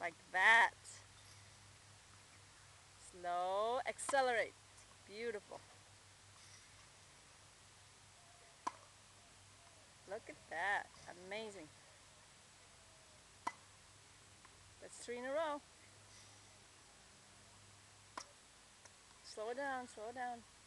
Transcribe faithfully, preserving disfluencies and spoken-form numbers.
like that. Slow, accelerate. Beautiful. Look at that, amazing. That's three in a row. Slow it down, slow it down.